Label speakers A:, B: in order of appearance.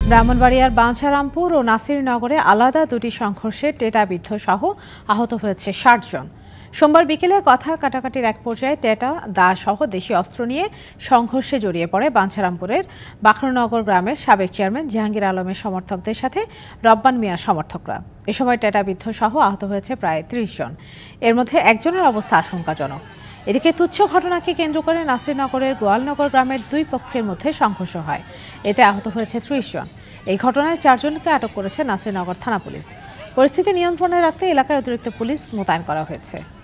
A: ব্রাহ্মণবাড়িয়ার বাঞ্ছারামপুর ও নাসিরনগরে আলাদা দুটি সংঘর্ষে টেটাবিদ্ধ সহ আহত হয়েছে ৬০ জন। সোমবার বিকেলে কথা কাটাকাটির এক পর্যায়ে টেটা, দা সহ দেশীয় অস্ত্র নিয়ে সংঘর্ষে জড়িয়ে পড়ে বাঞ্ছারামপুরের বাখরনগর গ্রামের সাবেক চেয়ারম্যান জাহাঙ্গীর আলমের সমর্থকদের সাথে রব্বান মিয়া সমর্থকরা। এ সময় টেটাবিদ্ধ সহ আহত হয়েছে প্রায় ৩০ জন। এর মধ্যে একজনের অবস্থা আশঙ্কাজনক। এদিকে তুচ্ছ ঘটনাকে কেন্দ্র করে নাসিরনগরের গোয়ালনগর গ্রামের দুই পক্ষের মধ্যে সংঘর্ষ হয়। এতে আহত হয়েছে ৩০ জন। এই ঘটনায় ৪ জনকে আটক করেছে নাসিরনগর থানা পুলিশ। পরিস্থিতি নিয়ন্ত্রণে রাখতে এলাকায় অতিরিক্ত পুলিশ মোতায়েন করা হয়েছে।